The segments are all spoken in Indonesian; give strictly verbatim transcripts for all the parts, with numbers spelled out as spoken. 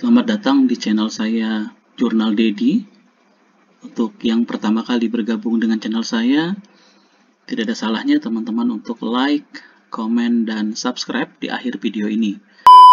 Selamat datang di channel saya, Jurnal Dedi. Untuk yang pertama kali bergabung dengan channel saya, tidak ada salahnya teman-teman untuk like, komen, dan subscribe di akhir video ini.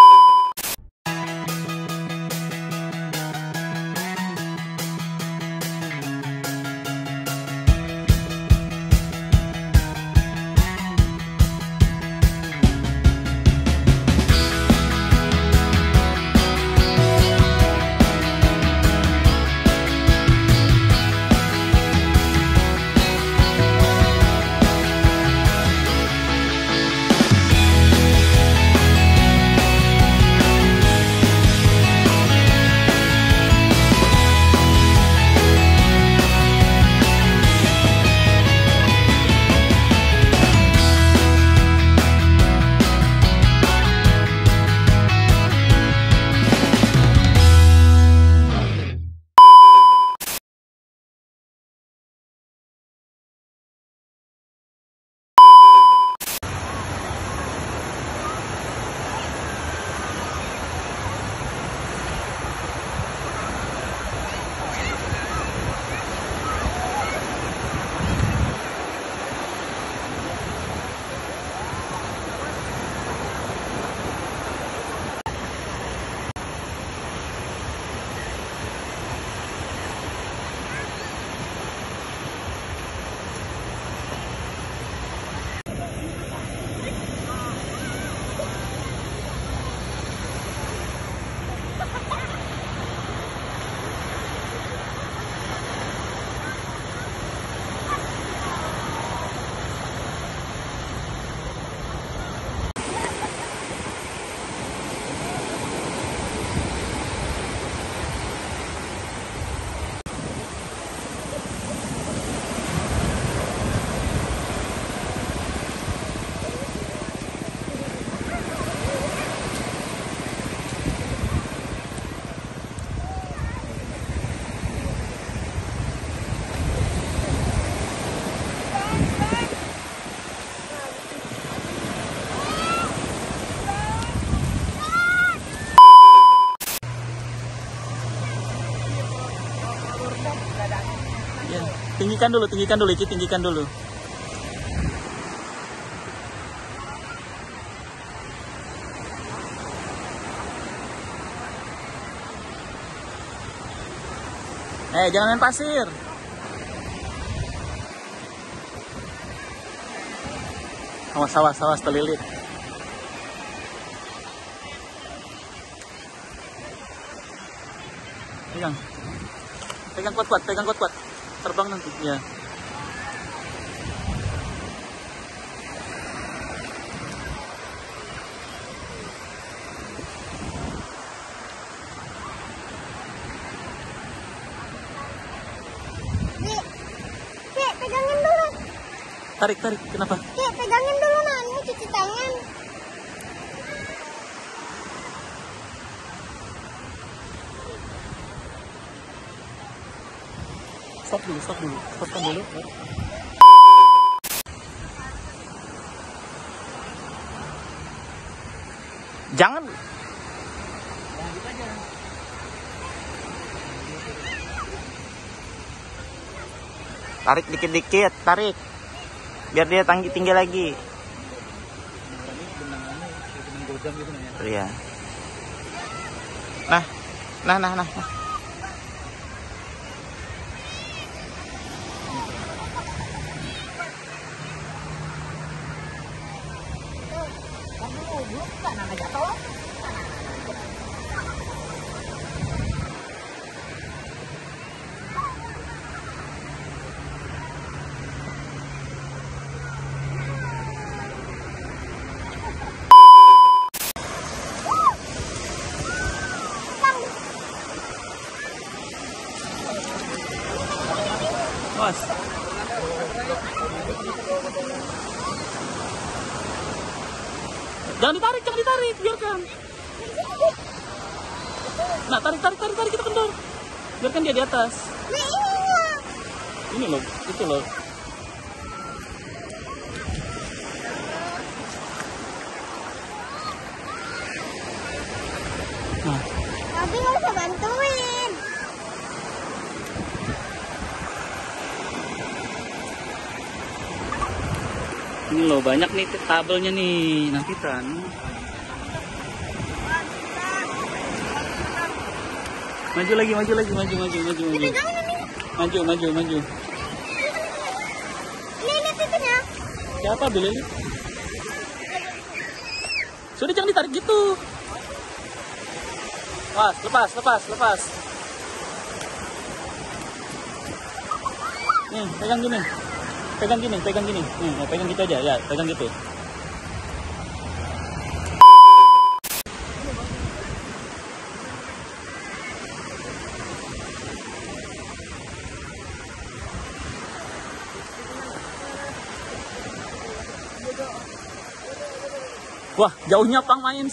Ya, tinggikan dulu, tinggikan dulu, Iki, tinggikan dulu. Eh, jangan main pasir. Awas, awas, awas, terlilit. Pegang. Pegang kuat-kuat, pegang kuat-kuat. Terbang nanti, ya. Dek, Dek, pegangin dulu. Tarik, tarik, kenapa? Dek, pegangin dulu, nah, ini cuci tangan. Stop dulu, stop dulu, stopkan dulu. Jangan. Tarik dikit-dikit, tarik. Biar dia tinggi tinggi lagi. Iya. Nah, nah, nah, nah. nah. Mas. Jangan ditarik, jangan ditarik, biarkan. Nah, tarik, tarik, tarik, tarik, kita kendor. Biarkan dia di atas. Ini loh, itu loh. Nah. Tapi Ini loh, banyak nih tabelnya nih. Nanti kan. Maju lagi, maju lagi, maju, maju, maju, maju. Maju, maju, maju. Lilit itunya. Siapa Billy? Sudah, jangan ditarik gitu. Lepas, lepas, lepas, lepas. Nih, pegang gini. Pegang gini, pegang gini. Nih, ya, pegang gitu aja, ya, pegang gitu. Wah, jauhnya Pang main.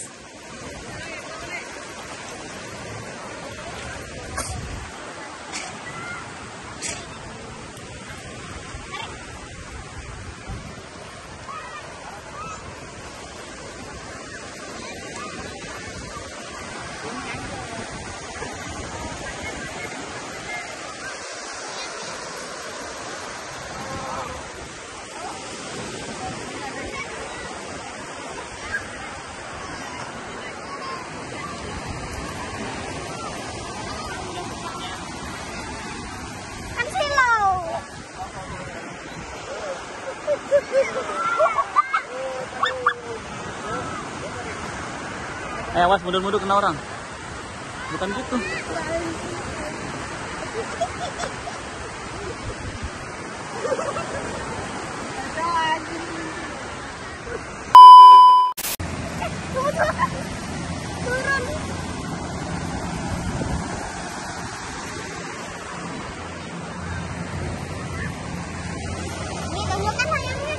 Kan silau. Eh, awas mundur-mundur kena orang. Bukan gitu. Turun. Ini tunjukkan ayamnya.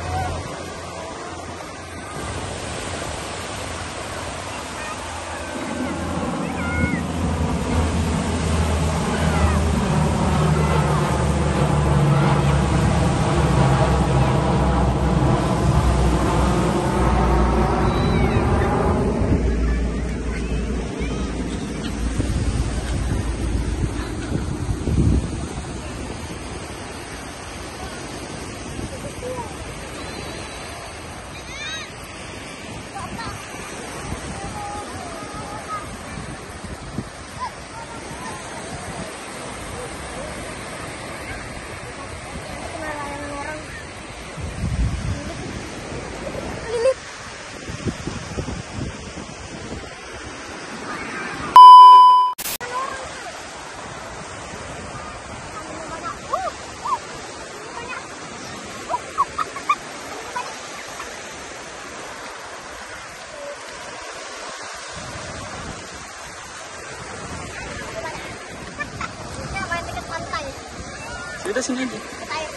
Sudah, sini aja. Ayo.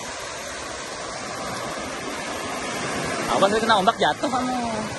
Awas, saya kena ombak jatuh kamu.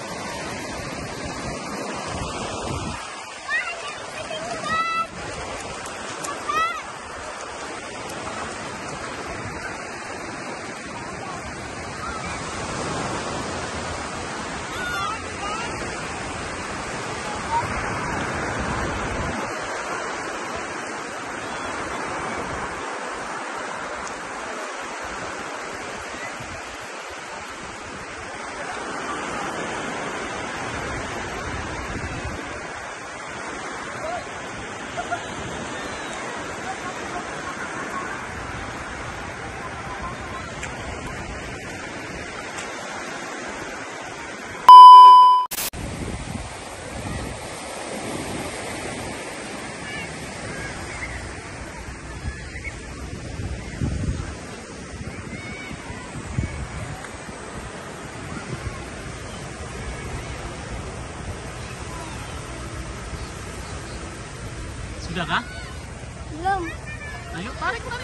Sudah kah? Belum. Ayo, tarik, tarik.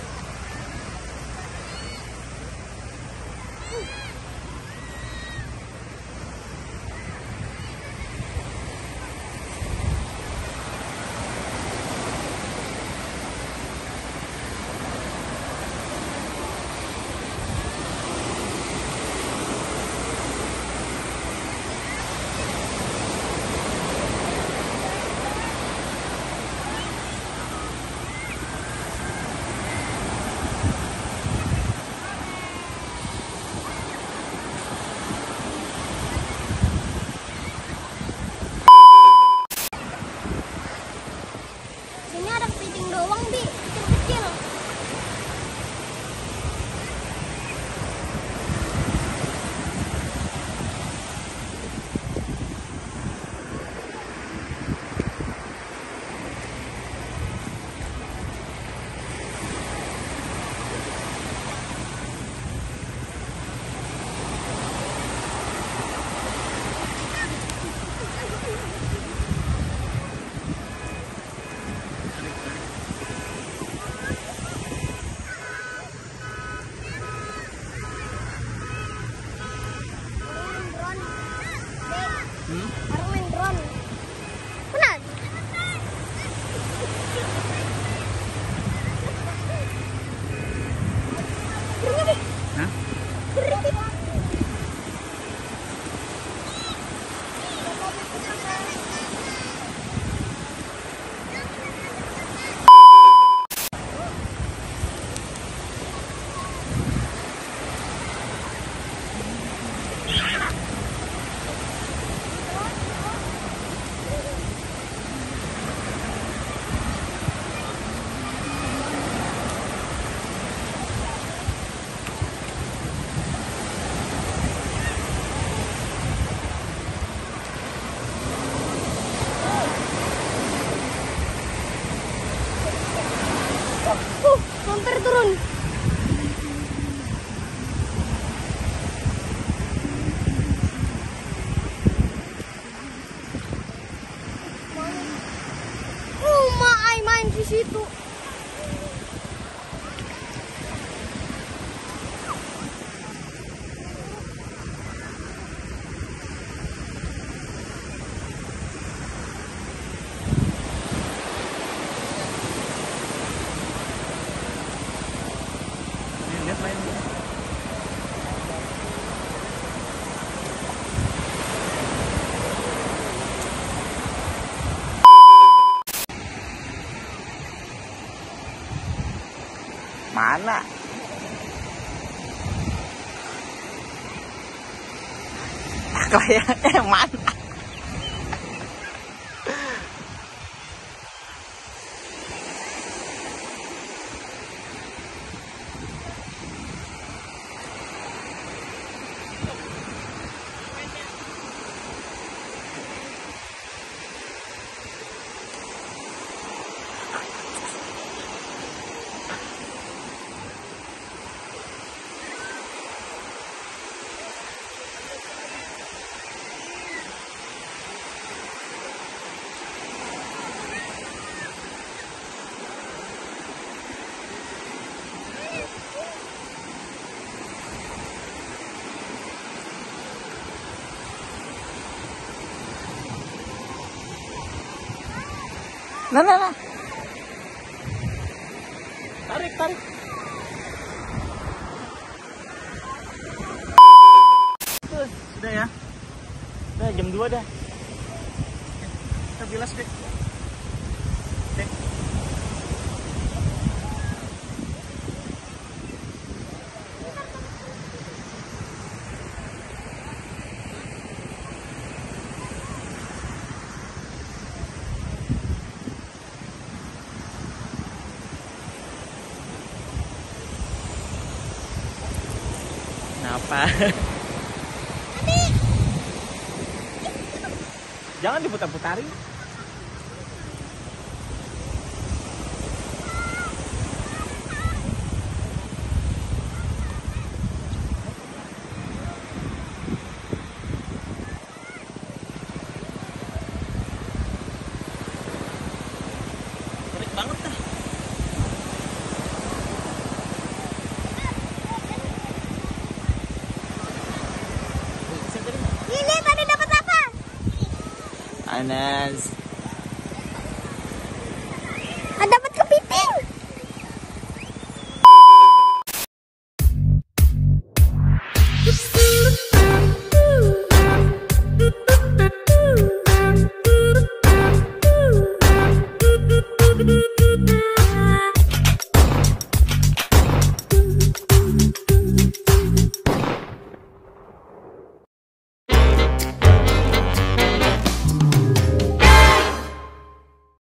situ. Lihat lain. Mana? Kayak eh mana? Nah, nah, nah. Tarik, tarik. Tuh, sudah ya. Udah jam dua dah. Kita bilas deh. Deh. Kenapa? Jangan diputar-putarin. Tarik banget dah. Lili tadi dapat apa? Anas.